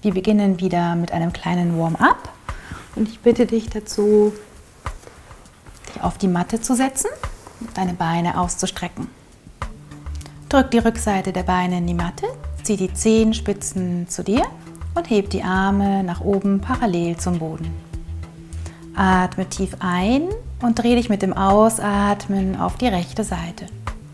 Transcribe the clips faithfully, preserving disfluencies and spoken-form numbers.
Wir beginnen wieder mit einem kleinen Warm-up und ich bitte dich dazu, dich auf die Matte zu setzen und deine Beine auszustrecken. Drück die Rückseite der Beine in die Matte, zieh die Zehenspitzen zu dir und heb die Arme nach oben parallel zum Boden. Atme tief ein und dreh dich mit dem Ausatmen auf die rechte Seite.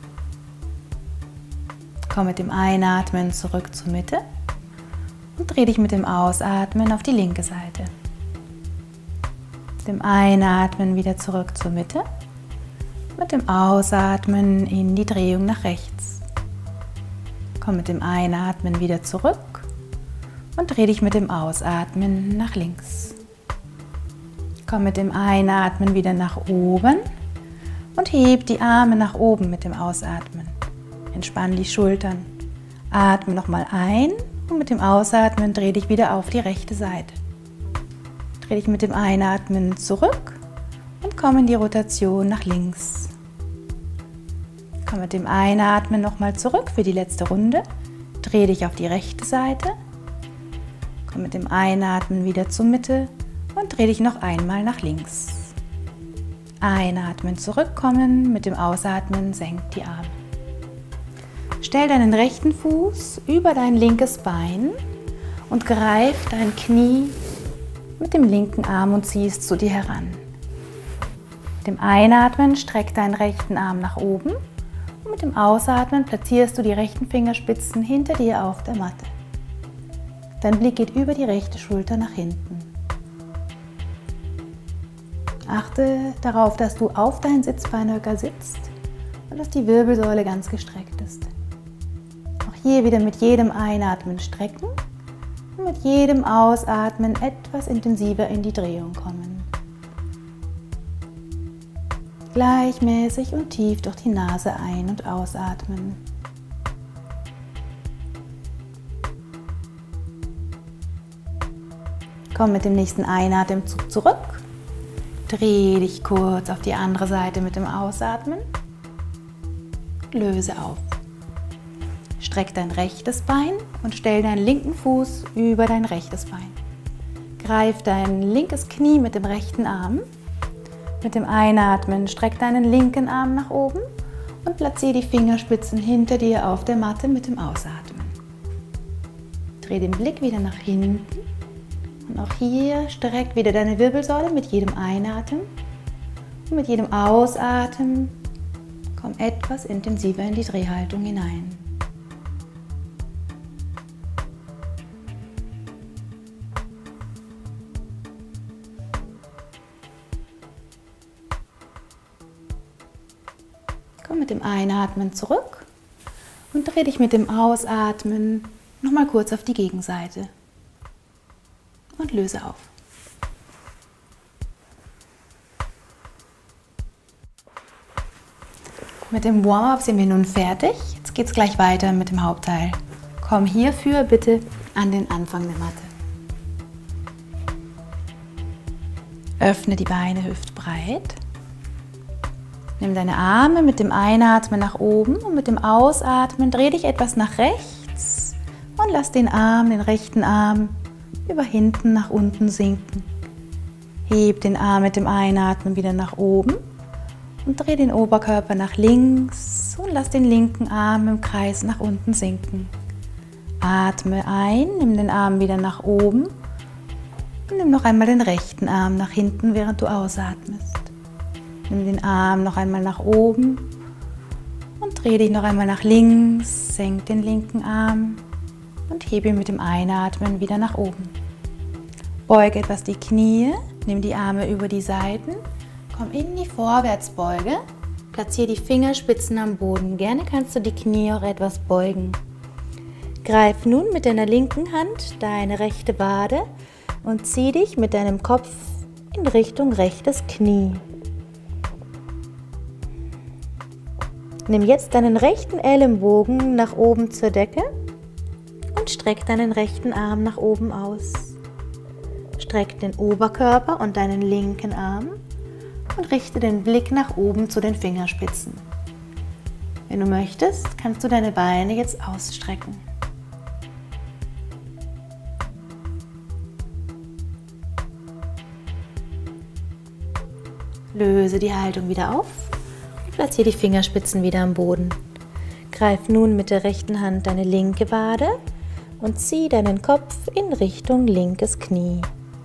Komm mit dem Einatmen zurück zur Mitte und dreh dich mit dem Ausatmen auf die linke Seite. Mit dem Einatmen wieder zurück zur Mitte, mit dem Ausatmen in die Drehung nach rechts. Komm mit dem Einatmen wieder zurück und dreh dich mit dem Ausatmen nach links. Komm mit dem Einatmen wieder nach oben und heb die Arme nach oben mit dem Ausatmen. Entspann die Schultern. Atme nochmal ein und mit dem Ausatmen dreh dich wieder auf die rechte Seite. Dreh dich mit dem Einatmen zurück und komm in die Rotation nach links. Komm mit dem Einatmen nochmal zurück für die letzte Runde. Dreh dich auf die rechte Seite. Komm mit dem Einatmen wieder zur Mitte und dreh dich noch einmal nach links. Einatmen, zurückkommen, mit dem Ausatmen senk die Arme. Stell deinen rechten Fuß über dein linkes Bein und greif dein Knie mit dem linken Arm und zieh es zu dir heran. Mit dem Einatmen streck deinen rechten Arm nach oben und mit dem Ausatmen platzierst du die rechten Fingerspitzen hinter dir auf der Matte. Dein Blick geht über die rechte Schulter nach hinten. Achte darauf, dass du auf deinen Sitzbeinhöcker sitzt und dass die Wirbelsäule ganz gestreckt ist. Auch hier wieder mit jedem Einatmen strecken und mit jedem Ausatmen etwas intensiver in die Drehung kommen. Gleichmäßig und tief durch die Nase ein- und ausatmen. Komm mit dem nächsten Einatemzug zurück. Dreh dich kurz auf die andere Seite mit dem Ausatmen. Löse auf. Streck dein rechtes Bein und stell deinen linken Fuß über dein rechtes Bein. Greif dein linkes Knie mit dem rechten Arm. Mit dem Einatmen streck deinen linken Arm nach oben und platziere die Fingerspitzen hinter dir auf der Matte mit dem Ausatmen. Dreh den Blick wieder nach hinten. Und auch hier streck wieder deine Wirbelsäule mit jedem Einatmen und mit jedem Ausatmen komm etwas intensiver in die Drehhaltung hinein. Komm mit dem Einatmen zurück und dreh dich mit dem Ausatmen nochmal kurz auf die Gegenseite. Und löse auf. Mit dem Warm-up sind wir nun fertig. Jetzt geht es gleich weiter mit dem Hauptteil. Komm hierfür bitte an den Anfang der Matte. Öffne die Beine hüftbreit. Nimm deine Arme mit dem Einatmen nach oben und mit dem Ausatmen dreh dich etwas nach rechts und lass den Arm, den rechten Arm, über hinten nach unten sinken. Heb den Arm mit dem Einatmen wieder nach oben und dreh den Oberkörper nach links und lass den linken Arm im Kreis nach unten sinken. Atme ein, nimm den Arm wieder nach oben und nimm noch einmal den rechten Arm nach hinten, während du ausatmest. Nimm den Arm noch einmal nach oben und dreh dich noch einmal nach links, senk den linken Arm und hebe ihn mit dem Einatmen wieder nach oben. Beuge etwas die Knie, nimm die Arme über die Seiten, komm in die Vorwärtsbeuge, platziere die Fingerspitzen am Boden. Gerne kannst du die Knie auch etwas beugen. Greif nun mit deiner linken Hand deine rechte Wade und zieh dich mit deinem Kopf in Richtung rechtes Knie. Nimm jetzt deinen rechten Ellenbogen nach oben zur Decke und streck deinen rechten Arm nach oben aus. Streck den Oberkörper und deinen linken Arm und richte den Blick nach oben zu den Fingerspitzen. Wenn du möchtest, kannst du deine Beine jetzt ausstrecken. Löse die Haltung wieder auf und platziere die Fingerspitzen wieder am Boden. Greif nun mit der rechten Hand deine linke Wade und zieh deinen Kopf in Richtung linkes Knie.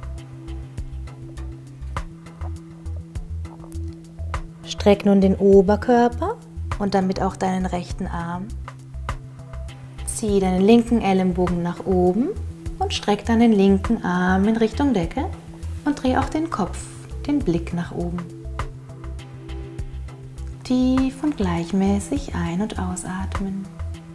Streck nun den Oberkörper und damit auch deinen rechten Arm. Zieh deinen linken Ellenbogen nach oben und streck deinen linken Arm in Richtung Decke und dreh auch den Kopf, den Blick nach oben. Tief und gleichmäßig ein- und ausatmen.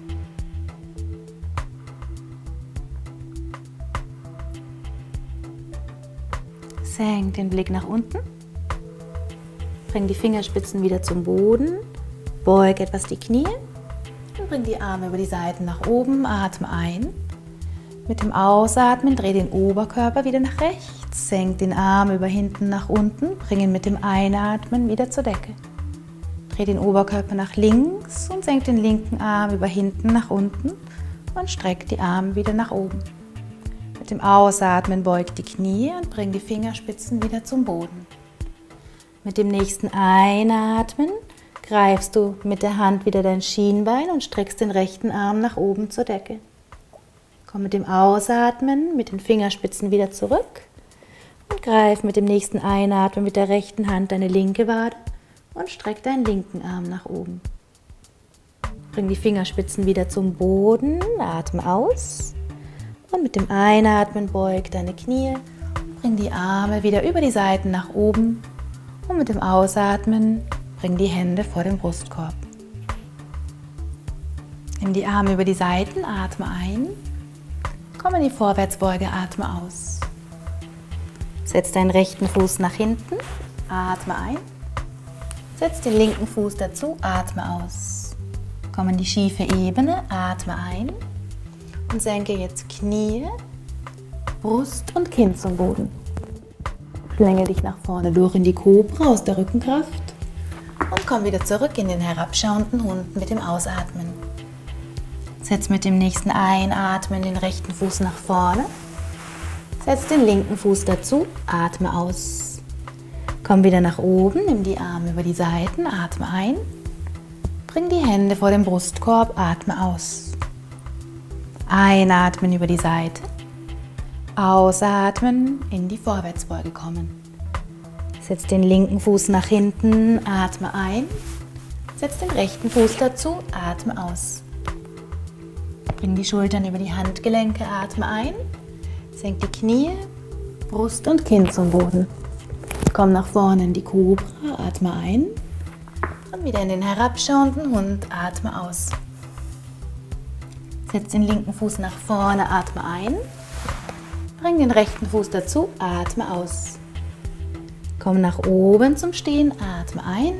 Senk den Blick nach unten. Bring die Fingerspitzen wieder zum Boden. Beug etwas die Knie. Und bring die Arme über die Seiten nach oben. Atme ein. Mit dem Ausatmen dreh den Oberkörper wieder nach rechts. Senk den Arm über hinten nach unten. Bring ihn mit dem Einatmen wieder zur Decke. Dreh den Oberkörper nach links und senk den linken Arm über hinten nach unten und streck die Arme wieder nach oben. Mit dem Ausatmen beug die Knie und bring die Fingerspitzen wieder zum Boden. Mit dem nächsten Einatmen greifst du mit der Hand wieder dein Schienbein und streckst den rechten Arm nach oben zur Decke. Komm mit dem Ausatmen mit den Fingerspitzen wieder zurück und greif mit dem nächsten Einatmen mit der rechten Hand deine linke Wade und streck deinen linken Arm nach oben. Bring die Fingerspitzen wieder zum Boden, atme aus und mit dem Einatmen beug deine Knie, bring die Arme wieder über die Seiten nach oben und mit dem Ausatmen bring die Hände vor den Brustkorb. Nimm die Arme über die Seiten, atme ein, komm in die Vorwärtsbeuge, atme aus. Setz deinen rechten Fuß nach hinten, atme ein. Setz den linken Fuß dazu, atme aus. Komm in die schiefe Ebene, atme ein und senke jetzt Knie, Brust und Kinn zum Boden. Schlänge dich nach vorne durch in die Kobra aus der Rückenkraft und komm wieder zurück in den herabschauenden Hund mit dem Ausatmen. Setz mit dem nächsten Einatmen den rechten Fuß nach vorne. Setz den linken Fuß dazu, atme aus. Komm wieder nach oben, nimm die Arme über die Seiten, atme ein. Bring die Hände vor den Brustkorb, atme aus. Einatmen über die Seite. Ausatmen, in die Vorwärtsbeuge kommen. Setz den linken Fuß nach hinten, atme ein. Setz den rechten Fuß dazu, atme aus. Bring die Schultern über die Handgelenke, atme ein. Senk die Knie, Brust und Kinn zum Boden. Komm nach vorne in die Kobra, atme ein und wieder in den herabschauenden Hund, atme aus. Setz den linken Fuß nach vorne, atme ein. Bring den rechten Fuß dazu, atme aus. Komm nach oben zum Stehen, atme ein.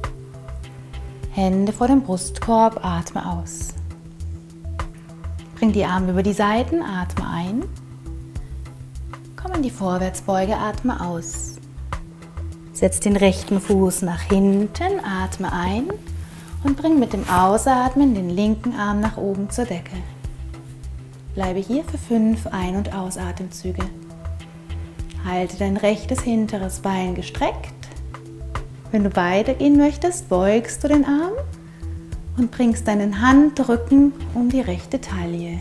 Hände vor dem Brustkorb, atme aus. Bring die Arme über die Seiten, atme ein. Komm in die Vorwärtsbeuge, atme aus. Setz den rechten Fuß nach hinten, atme ein und bring mit dem Ausatmen den linken Arm nach oben zur Decke. Bleibe hier für fünf Ein- und Ausatemzüge. Halte dein rechtes hinteres Bein gestreckt. Wenn du weitergehen möchtest, beugst du den Arm und bringst deinen Handrücken um die rechte Taille.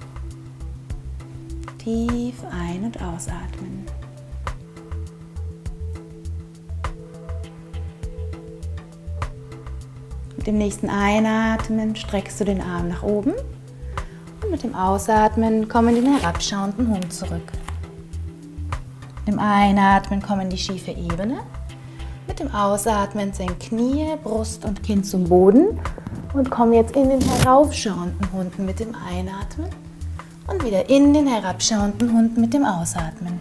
Tief ein- und ausatmen. Mit dem nächsten Einatmen streckst du den Arm nach oben und mit dem Ausatmen komm in den herabschauenden Hund zurück. Mit dem Einatmen komm in die schiefe Ebene. Mit dem Ausatmen senk Knie, Brust und Kinn zum Boden und komm jetzt in den heraufschauenden Hund mit dem Einatmen und wieder in den herabschauenden Hund mit dem Ausatmen.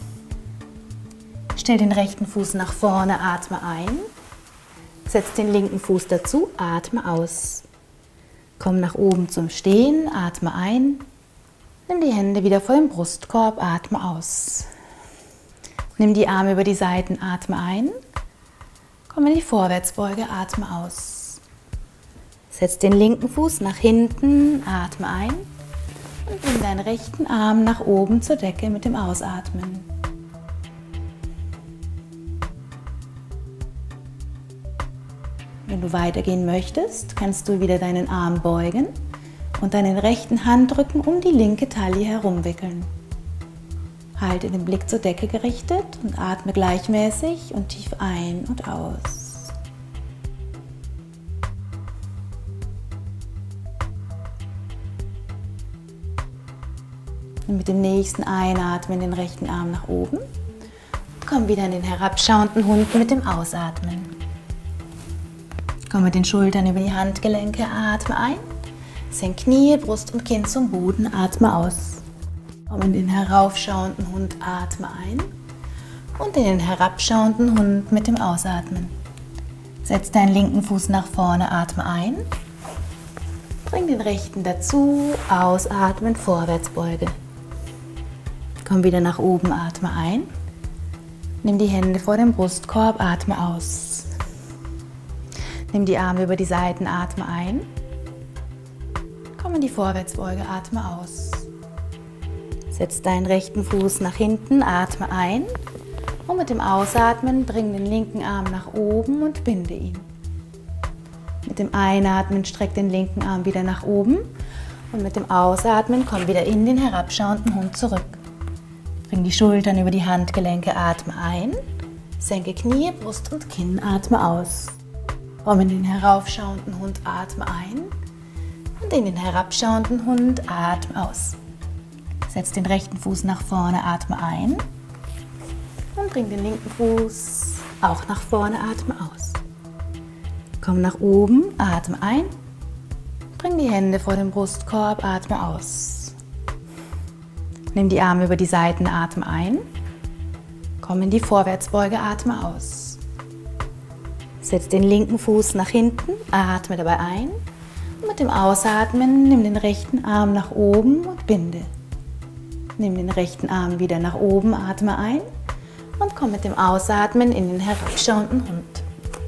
Stell den rechten Fuß nach vorne, atme ein. Setz den linken Fuß dazu, atme aus. Komm nach oben zum Stehen, atme ein. Nimm die Hände wieder vor den Brustkorb, atme aus. Nimm die Arme über die Seiten, atme ein. Komm in die Vorwärtsbeuge, atme aus. Setz den linken Fuß nach hinten, atme ein. Und bring deinen rechten Arm nach oben zur Decke mit dem Ausatmen. Wenn du weitergehen möchtest, kannst du wieder deinen Arm beugen und deinen rechten Handrücken um die linke Taille herumwickeln. Halte den Blick zur Decke gerichtet und atme gleichmäßig und tief ein und aus. Und mit dem nächsten Einatmen den rechten Arm nach oben. Komm wieder in den herabschauenden Hund mit dem Ausatmen. Komm mit den Schultern über die Handgelenke, atme ein. Senk Knie, Brust und Kinn zum Boden, atme aus. Komm in den heraufschauenden Hund, atme ein. Und in den herabschauenden Hund mit dem Ausatmen. Setz deinen linken Fuß nach vorne, atme ein. Bring den rechten dazu, ausatmen, Vorwärtsbeuge. Komm wieder nach oben, atme ein. Nimm die Hände vor dem Brustkorb, atme aus. Nimm die Arme über die Seiten, atme ein. Komm in die Vorwärtsbeuge, atme aus. Setz deinen rechten Fuß nach hinten, atme ein. Und mit dem Ausatmen bring den linken Arm nach oben und binde ihn. Mit dem Einatmen streck den linken Arm wieder nach oben. Und mit dem Ausatmen komm wieder in den herabschauenden Hund zurück. Bring die Schultern über die Handgelenke, atme ein. Senke Knie, Brust und Kinn, atme aus. Komm in den heraufschauenden Hund, atme ein. Und in den herabschauenden Hund, atme aus. Setz den rechten Fuß nach vorne, atme ein. Und bring den linken Fuß auch nach vorne, atme aus. Komm nach oben, atme ein. Bring die Hände vor den Brustkorb, atme aus. Nimm die Arme über die Seiten, atme ein. Komm in die Vorwärtsbeuge, atme aus. Setz den linken Fuß nach hinten, atme dabei ein. Und mit dem Ausatmen nimm den rechten Arm nach oben und binde. Nimm den rechten Arm wieder nach oben, atme ein. Und komm mit dem Ausatmen in den herabschauenden Hund.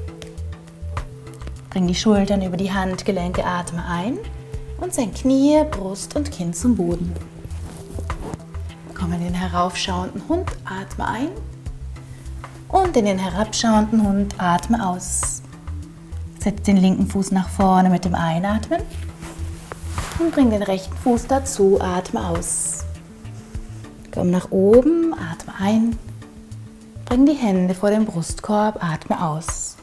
Bring die Schultern über die Handgelenke, atme ein. Und senk Knie, Brust und Kinn zum Boden. Komm in den heraufschauenden Hund, atme ein. Und in den herabschauenden Hund, atme aus. Setz den linken Fuß nach vorne mit dem Einatmen. Und bring den rechten Fuß dazu, atme aus. Komm nach oben, atme ein. Bring die Hände vor den Brustkorb, atme aus.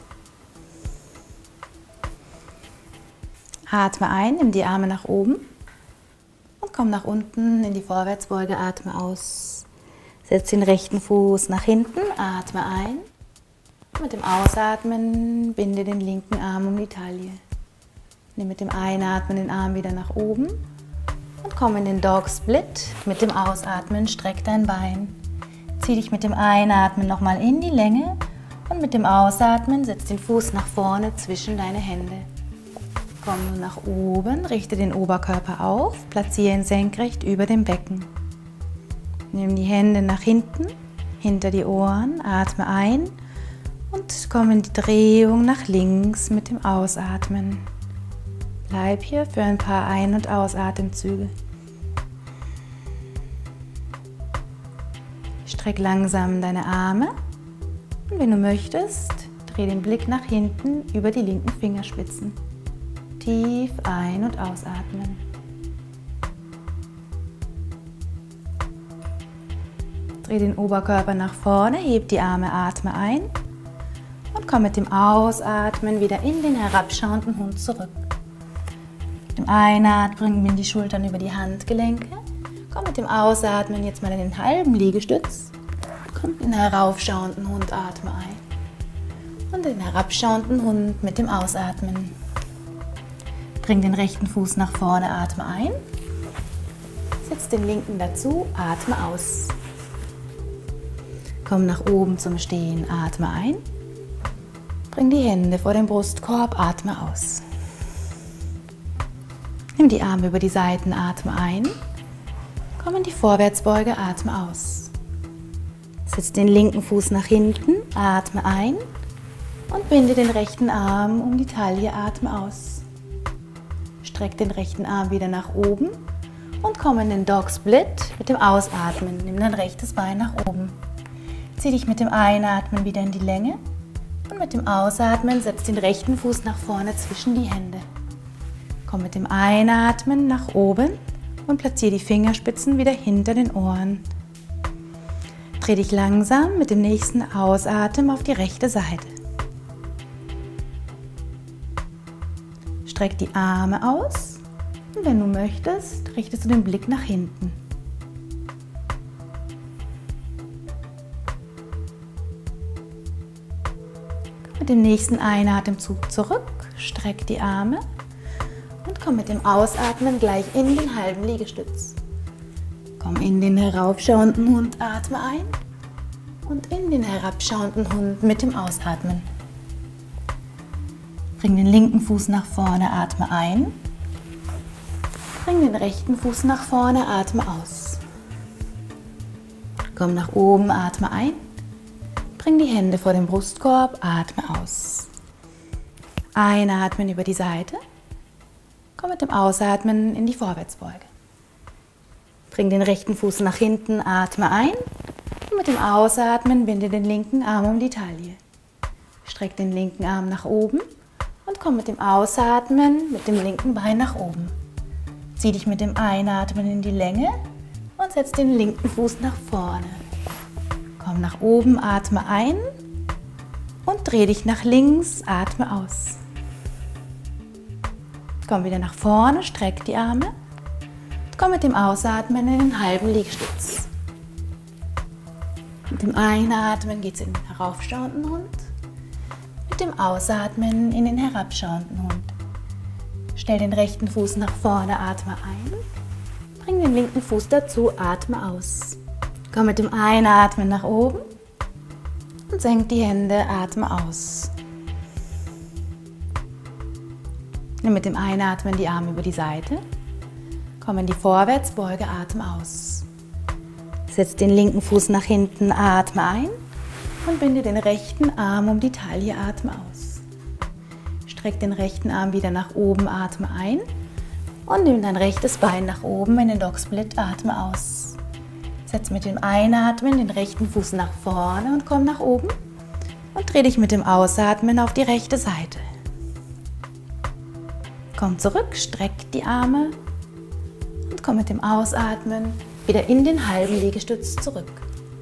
Atme ein, nimm die Arme nach oben. Und komm nach unten in die Vorwärtsbeuge, atme aus. Setz den rechten Fuß nach hinten, atme ein. Mit dem Ausatmen binde den linken Arm um die Taille. Nimm mit dem Einatmen den Arm wieder nach oben und komm in den Dog Split. Mit dem Ausatmen streck dein Bein. Zieh dich mit dem Einatmen nochmal in die Länge und mit dem Ausatmen setz den Fuß nach vorne zwischen deine Hände. Komm nun nach oben, richte den Oberkörper auf, platziere ihn senkrecht über dem Becken. Nimm die Hände nach hinten, hinter die Ohren, atme ein und komm in die Drehung nach links mit dem Ausatmen. Bleib hier für ein paar Ein- und Ausatemzüge. Streck langsam deine Arme und wenn du möchtest, dreh den Blick nach hinten über die linken Fingerspitzen. Tief ein- und ausatmen. Dreh den Oberkörper nach vorne, heb die Arme, atme ein und komm mit dem Ausatmen wieder in den herabschauenden Hund zurück. Mit dem Einatmen bring die Schultern über die Handgelenke. Komm mit dem Ausatmen jetzt mal in den halben Liegestütz. Komm in den heraufschauenden Hund, atme ein. Und in den herabschauenden Hund mit dem Ausatmen. Bring den rechten Fuß nach vorne, atme ein. Setz den linken dazu, atme aus. Komm nach oben zum Stehen, atme ein. Bring die Hände vor den Brustkorb, atme aus. Nimm die Arme über die Seiten, atme ein. Komm in die Vorwärtsbeuge, atme aus. Setz den linken Fuß nach hinten, atme ein. Und binde den rechten Arm um die Taille, atme aus. Streck den rechten Arm wieder nach oben und komm in den Dog Split mit dem Ausatmen. Nimm dein rechtes Bein nach oben. Zieh dich mit dem Einatmen wieder in die Länge Und mit dem Ausatmen setz den rechten Fuß nach vorne zwischen die Hände. Komm mit dem Einatmen nach oben und platziere die Fingerspitzen wieder hinter den Ohren. Dreh dich langsam mit dem nächsten Ausatmen auf die rechte Seite. Streck die Arme aus und wenn du möchtest, richtest du den Blick nach hinten. Mit dem nächsten Einatemzug zurück, streck die Arme und komm mit dem Ausatmen gleich in den halben Liegestütz. Komm in den heraufschauenden Hund, atme ein und in den herabschauenden Hund mit dem Ausatmen. Bring den linken Fuß nach vorne, atme ein. Bring den rechten Fuß nach vorne, atme aus. Komm nach oben, atme ein. Bring die Hände vor den Brustkorb, atme aus. Einatmen über die Seite. Komm mit dem Ausatmen in die Vorwärtsbeuge. Bring den rechten Fuß nach hinten, atme ein. Und mit dem Ausatmen binde den linken Arm um die Taille. Streck den linken Arm nach oben. Und komm mit dem Ausatmen mit dem linken Bein nach oben. Zieh dich mit dem Einatmen in die Länge und setz den linken Fuß nach vorne. Komm nach oben, atme ein und dreh dich nach links, atme aus. Komm wieder nach vorne, streck die Arme und komm mit dem Ausatmen in den halben Liegestütz. Mit dem Einatmen geht es in den heraufschauenden Hund. Mit dem Ausatmen in den herabschauenden Hund. Stell den rechten Fuß nach vorne, atme ein. Bring den linken Fuß dazu, atme aus. Komm mit dem Einatmen nach oben und senk die Hände, atme aus. Nimm mit dem Einatmen die Arme über die Seite. Komm in die Vorwärtsbeuge, atme aus. Setz den linken Fuß nach hinten, atme ein. Und binde den rechten Arm um die Taille, atme aus. Streck den rechten Arm wieder nach oben, atme ein. Und nimm dein rechtes Bein nach oben in den Dog Split, atme aus. Setz mit dem Einatmen den rechten Fuß nach vorne und komm nach oben. Und dreh dich mit dem Ausatmen auf die rechte Seite. Komm zurück, streck die Arme und komm mit dem Ausatmen wieder in den halben Liegestütz zurück.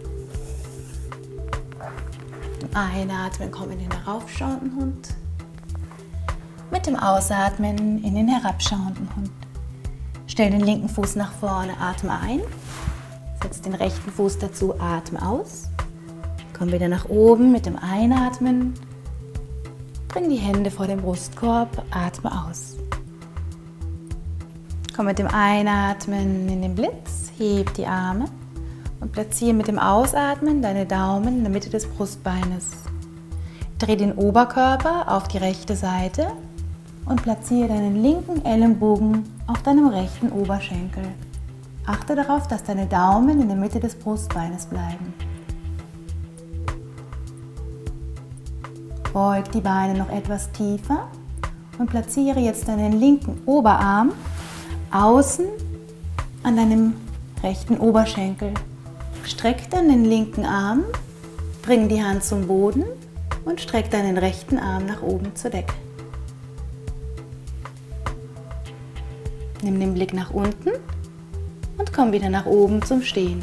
Einatmen, komm in den heraufschauenden Hund. Mit dem Ausatmen in den herabschauenden Hund. Stell den linken Fuß nach vorne, atme ein. Setz den rechten Fuß dazu, atme aus. Komm wieder nach oben mit dem Einatmen. Bring die Hände vor den Brustkorb, atme aus. Komm mit dem Einatmen in den Blitz, heb die Arme. Und platziere mit dem Ausatmen deine Daumen in der Mitte des Brustbeines. Dreh den Oberkörper auf die rechte Seite und platziere deinen linken Ellenbogen auf deinem rechten Oberschenkel. Achte darauf, dass deine Daumen in der Mitte des Brustbeines bleiben. Beug die Beine noch etwas tiefer und platziere jetzt deinen linken Oberarm außen an deinem rechten Oberschenkel. Streck dann den linken Arm, bring die Hand zum Boden und streck deinen rechten Arm nach oben zur Decke. Nimm den Blick nach unten und komm wieder nach oben zum Stehen.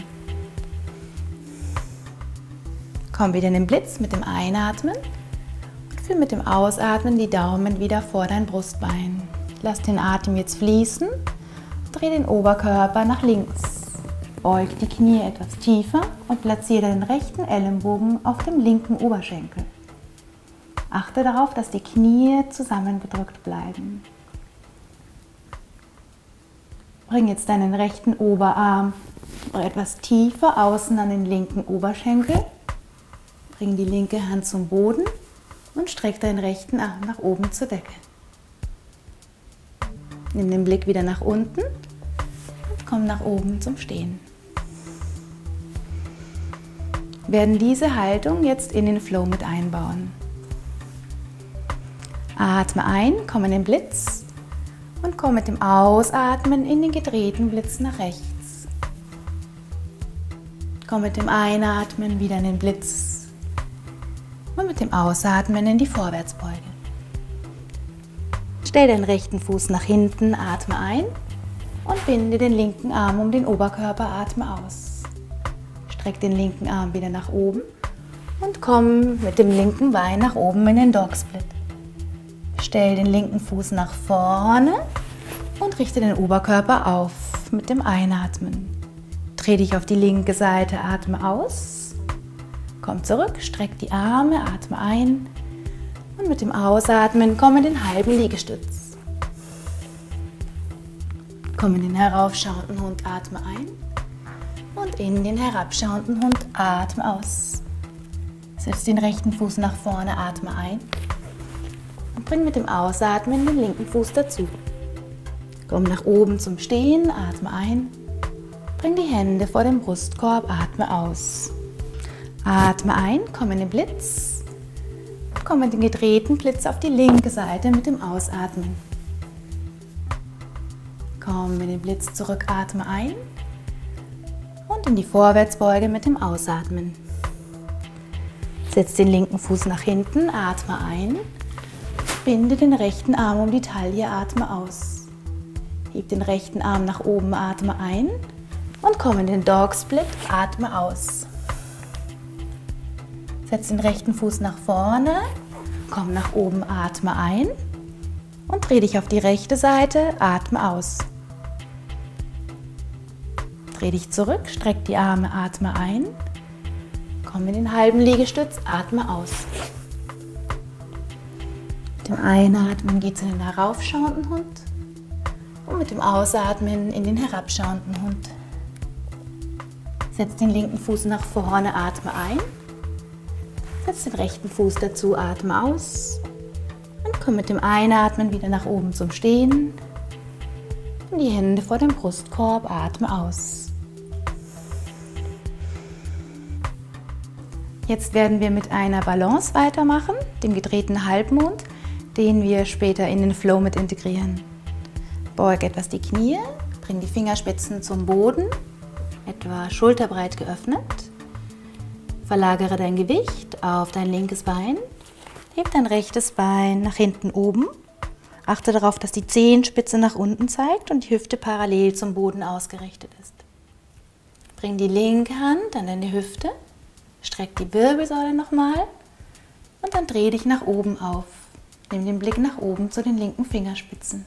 Komm wieder in den Blitz mit dem Einatmen und führ mit dem Ausatmen die Daumen wieder vor dein Brustbein. Lass den Atem jetzt fließen und dreh den Oberkörper nach links. Beug die Knie etwas tiefer und platziere den rechten Ellenbogen auf dem linken Oberschenkel. Achte darauf, dass die Knie zusammengedrückt bleiben. Bring jetzt deinen rechten Oberarm etwas tiefer außen an den linken Oberschenkel. Bring die linke Hand zum Boden und streck deinen rechten Arm nach oben zur Decke. Nimm den Blick wieder nach unten und komm nach oben zum Stehen. Wir werden diese Haltung jetzt in den Flow mit einbauen. Atme ein, komm in den Blitz und komm mit dem Ausatmen in den gedrehten Blitz nach rechts. Komm mit dem Einatmen wieder in den Blitz. und mit dem Ausatmen in die Vorwärtsbeuge. Stell den rechten Fuß nach hinten, atme ein und binde den linken Arm um den Oberkörper, atme aus. Streck den linken Arm wieder nach oben und komm mit dem linken Bein nach oben in den Dog Split. Stell den linken Fuß nach vorne und richte den Oberkörper auf mit dem Einatmen. Dreh dich auf die linke Seite, atme aus. Komm zurück, streck die Arme, atme ein und mit dem Ausatmen komm in den halben Liegestütz. Komm in den heraufschauenden Hund, atme ein und in den herabschauenden Hund, atme aus. Setz den rechten Fuß nach vorne, atme ein und bring mit dem Ausatmen den linken Fuß dazu. Komm nach oben zum Stehen, atme ein, bring die Hände vor dem Brustkorb, atme aus. Atme ein, komm in den Blitz, komm in den gedrehten Blitz auf die linke Seite mit dem Ausatmen. Komm in den Blitz zurück, atme ein und in die Vorwärtsbeuge mit dem Ausatmen. Setz den linken Fuß nach hinten, atme ein, binde den rechten Arm um die Taille, atme aus. Heb den rechten Arm nach oben, atme ein und komm in den Dog Split, atme aus. Setz den rechten Fuß nach vorne, komm nach oben, atme ein und dreh dich auf die rechte Seite, atme aus. Dreh dich zurück, streck die Arme, atme ein, komm in den halben Liegestütz, atme aus. Mit dem Einatmen geht es in den heraufschauenden Hund. Und mit dem Ausatmen in den herabschauenden Hund. Setz den linken Fuß nach vorne, atme ein. Setz den rechten Fuß dazu, atme aus. Und komm mit dem Einatmen wieder nach oben zum Stehen. Und die Hände vor dem Brustkorb, atme aus. Jetzt werden wir mit einer Balance weitermachen, dem gedrehten Halbmond, den wir später in den Flow mit integrieren. Beug etwas die Knie, bring die Fingerspitzen zum Boden, etwa schulterbreit geöffnet. Verlagere dein Gewicht auf dein linkes Bein, heb dein rechtes Bein nach hinten oben. Achte darauf, dass die Zehenspitze nach unten zeigt und die Hüfte parallel zum Boden ausgerichtet ist. Bring die linke Hand an deine Hüfte, streck die Wirbelsäule nochmal und dann dreh dich nach oben auf. Nimm den Blick nach oben zu den linken Fingerspitzen.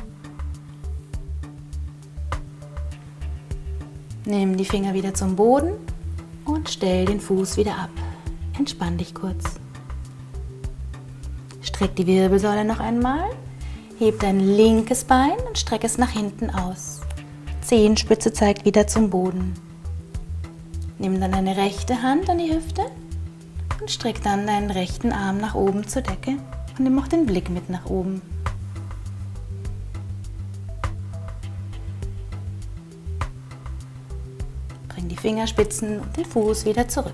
Nimm die Finger wieder zum Boden und stell den Fuß wieder ab. Entspann dich kurz. Streck die Wirbelsäule noch einmal. Heb dein linkes Bein und streck es nach hinten aus. Zehenspitze zeigt wieder zum Boden. Nimm dann deine rechte Hand an die Hüfte und streck dann deinen rechten Arm nach oben zur Decke und nimm auch den Blick mit nach oben. Die Fingerspitzen und den Fuß wieder zurück.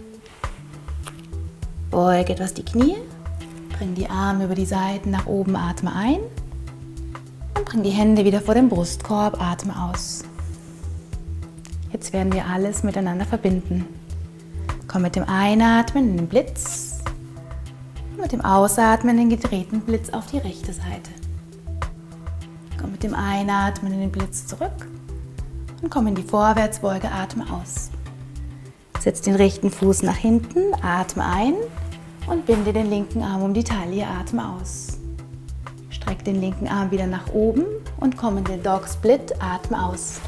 Beug etwas die Knie, bring die Arme über die Seiten nach oben, atme ein und bring die Hände wieder vor den Brustkorb, atme aus. Jetzt werden wir alles miteinander verbinden. Komm mit dem Einatmen in den Blitz und mit dem Ausatmen in den gedrehten Blitz auf die rechte Seite. Komm mit dem Einatmen in den Blitz zurück. Und komm in die Vorwärtsbeuge, atme aus. Setz den rechten Fuß nach hinten, atme ein und binde den linken Arm um die Taille, atme aus. Streck den linken Arm wieder nach oben und komm in den Dog Split, atme aus.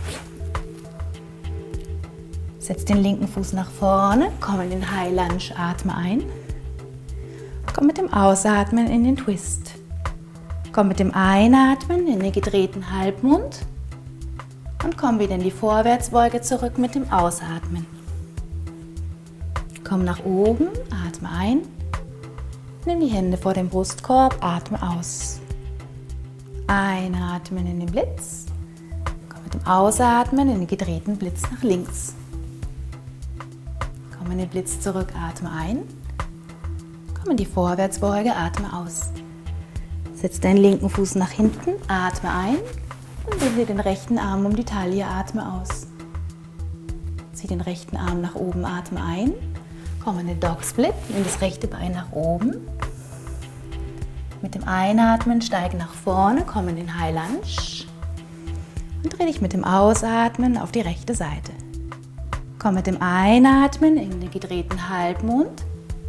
Setz den linken Fuß nach vorne, komm in den High Lunge, atme ein. Komm mit dem Ausatmen in den Twist. Komm mit dem Einatmen in den gedrehten Halbmond. Und komm wieder in die Vorwärtsbeuge zurück mit dem Ausatmen. Komm nach oben, atme ein, nimm die Hände vor dem Brustkorb, atme aus. Einatmen in den Blitz, komm mit dem Ausatmen in den gedrehten Blitz nach links. Komm in den Blitz zurück, atme ein, komm in die Vorwärtsbeuge, atme aus. Setz deinen linken Fuß nach hinten, atme ein. Und binde den rechten Arm um die Taille, atme aus. Zieh den rechten Arm nach oben, atme ein. Komm in den Dog Split, nimm das rechte Bein nach oben. Mit dem Einatmen steige nach vorne, komm in den High Lunge und dreh dich mit dem Ausatmen auf die rechte Seite. Komm mit dem Einatmen in den gedrehten Halbmond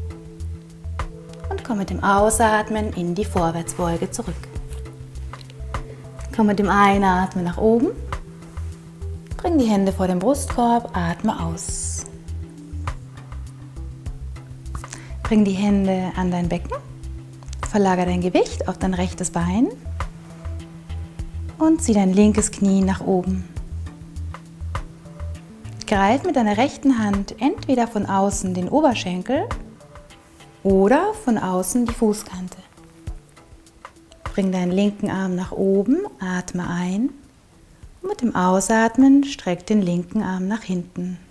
und komm mit dem Ausatmen in die Vorwärtsbeuge zurück. Komm mit dem Einatmen nach oben, bring die Hände vor den Brustkorb, atme aus. Bring die Hände an dein Becken. Verlagere dein Gewicht auf dein rechtes Bein und zieh dein linkes Knie nach oben. Greif mit deiner rechten Hand entweder von außen den Oberschenkel oder von außen die Fußkante. Bring deinen linken Arm nach oben, atme ein und mit dem Ausatmen streck den linken Arm nach hinten.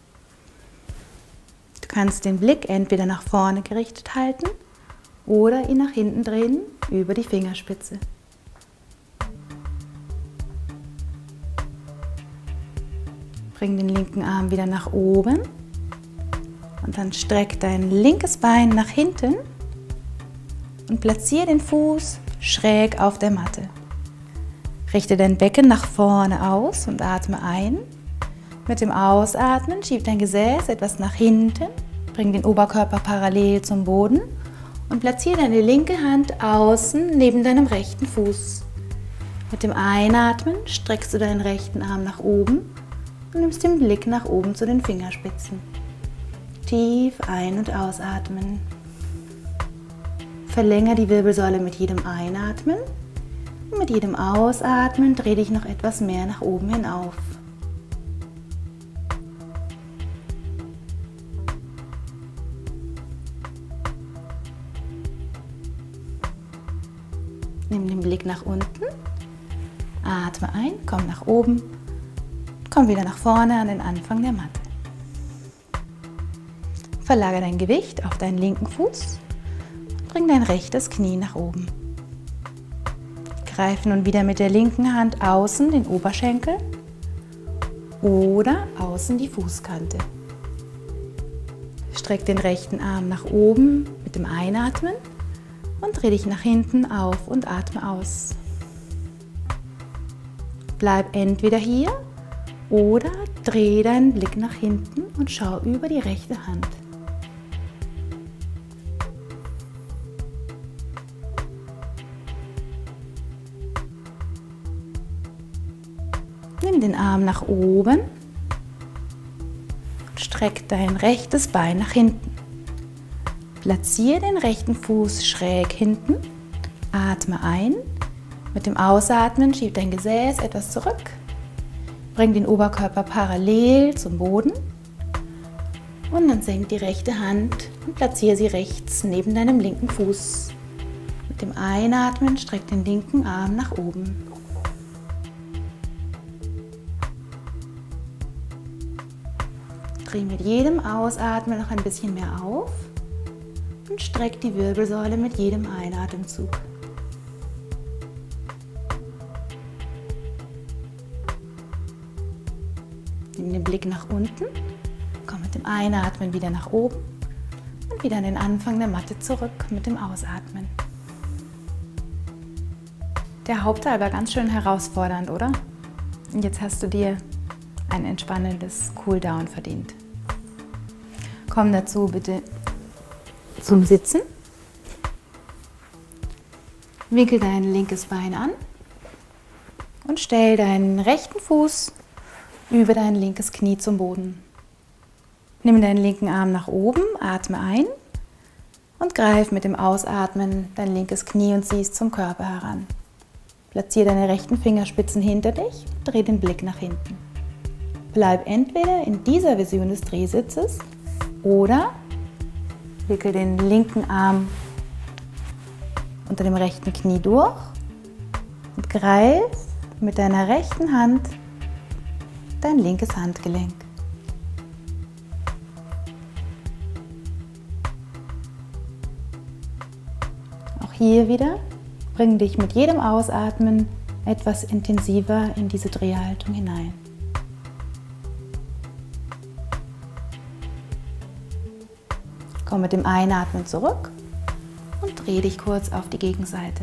Du kannst den Blick entweder nach vorne gerichtet halten oder ihn nach hinten drehen über die Fingerspitze. Bring den linken Arm wieder nach oben und dann streck dein linkes Bein nach hinten und platziere den Fuß schräg auf der Matte. Richte dein Becken nach vorne aus und atme ein. Mit dem Ausatmen schieb dein Gesäß etwas nach hinten, bring den Oberkörper parallel zum Boden und platziere deine linke Hand außen neben deinem rechten Fuß. Mit dem Einatmen streckst du deinen rechten Arm nach oben und nimmst den Blick nach oben zu den Fingerspitzen. Tief ein- und ausatmen. Verlängere die Wirbelsäule mit jedem Einatmen und mit jedem Ausatmen dreh dich noch etwas mehr nach oben hinauf. Nimm den Blick nach unten, atme ein, komm nach oben, komm wieder nach vorne an den Anfang der Matte. Verlagere dein Gewicht auf deinen linken Fuß und bring dein rechtes Knie nach oben. Greife nun wieder mit der linken Hand außen den Oberschenkel oder außen die Fußkante. Streck den rechten Arm nach oben mit dem Einatmen und dreh dich nach hinten auf und atme aus. Bleib entweder hier oder dreh deinen Blick nach hinten und schau über die rechte Hand. Nimm den Arm nach oben und streck dein rechtes Bein nach hinten. Platziere den rechten Fuß schräg hinten, atme ein, mit dem Ausatmen schieb dein Gesäß etwas zurück, bring den Oberkörper parallel zum Boden und dann senk die rechte Hand und platziere sie rechts neben deinem linken Fuß. Mit dem Einatmen streck den linken Arm nach oben. Dreh mit jedem Ausatmen noch ein bisschen mehr auf und streck die Wirbelsäule mit jedem Einatemzug. Nimm den Blick nach unten, komm mit dem Einatmen wieder nach oben und wieder an den Anfang der Matte zurück mit dem Ausatmen. Der Hauptteil war ganz schön herausfordernd, oder? Und jetzt hast du dir ein entspannendes Cooldown verdient. Komm dazu bitte zum Sitzen. Winkel dein linkes Bein an und stell deinen rechten Fuß über dein linkes Knie zum Boden. Nimm deinen linken Arm nach oben, atme ein und greif mit dem Ausatmen dein linkes Knie und zieh es zum Körper heran. Platziere deine rechten Fingerspitzen hinter dich und dreh den Blick nach hinten. Bleib entweder in dieser Version des Drehsitzes oder wickel den linken Arm unter dem rechten Knie durch und greif mit deiner rechten Hand dein linkes Handgelenk. Auch hier wieder bring dich mit jedem Ausatmen etwas intensiver in diese Drehhaltung hinein. Komm mit dem Einatmen zurück und dreh dich kurz auf die Gegenseite.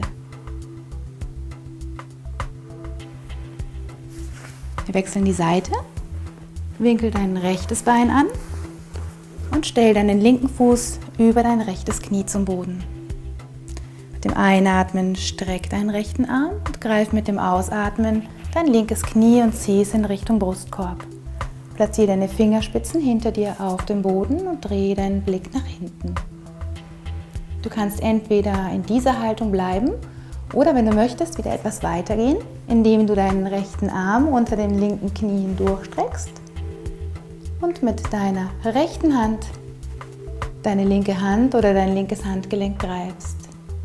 Wir wechseln die Seite, winkel dein rechtes Bein an und stell deinen linken Fuß über dein rechtes Knie zum Boden. Mit dem Einatmen streck deinen rechten Arm und greif mit dem Ausatmen dein linkes Knie und zieh es in Richtung Brustkorb. Platziere deine Fingerspitzen hinter dir auf dem Boden und drehe deinen Blick nach hinten. Du kannst entweder in dieser Haltung bleiben oder, wenn du möchtest, wieder etwas weitergehen, indem du deinen rechten Arm unter dem linken Knie hindurchstreckst und mit deiner rechten Hand deine linke Hand oder dein linkes Handgelenk greifst.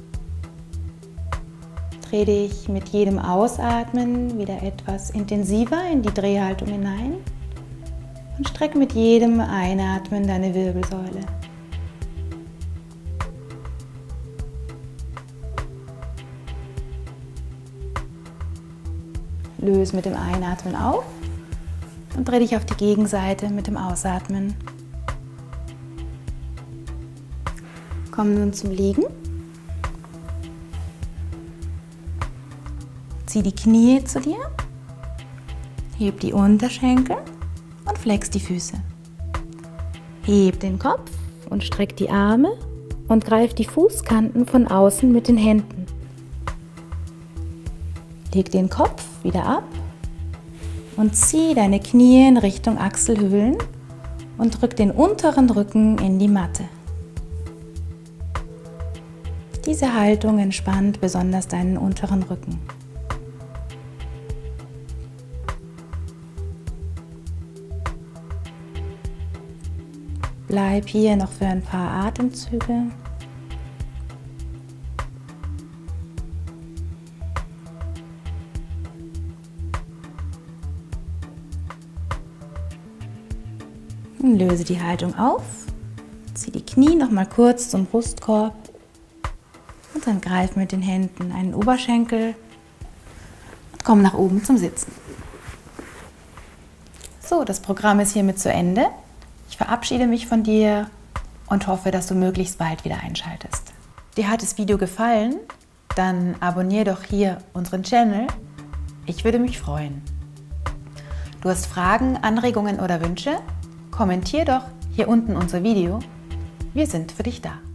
Dreh dich mit jedem Ausatmen wieder etwas intensiver in die Drehhaltung hinein und strecke mit jedem Einatmen deine Wirbelsäule. Löse mit dem Einatmen auf und dreh dich auf die Gegenseite mit dem Ausatmen. Komm nun zum Liegen. Zieh die Knie zu dir, heb die Unterschenkel und flex die Füße. Heb den Kopf und streck die Arme und greif die Fußkanten von außen mit den Händen. Leg den Kopf wieder ab und zieh deine Knie in Richtung Achselhöhlen und drück den unteren Rücken in die Matte. Diese Haltung entspannt besonders deinen unteren Rücken. Bleib hier noch für ein paar Atemzüge. Löse die Haltung auf, zieh die Knie noch mal kurz zum Brustkorb und dann greif mit den Händen einen Oberschenkel und komm nach oben zum Sitzen. So, das Programm ist hiermit zu Ende. Ich verabschiede mich von dir und hoffe, dass du möglichst bald wieder einschaltest. Dir hat das Video gefallen? Dann abonniere doch hier unseren Channel. Ich würde mich freuen. Du hast Fragen, Anregungen oder Wünsche? Kommentier doch hier unten unser Video. Wir sind für dich da.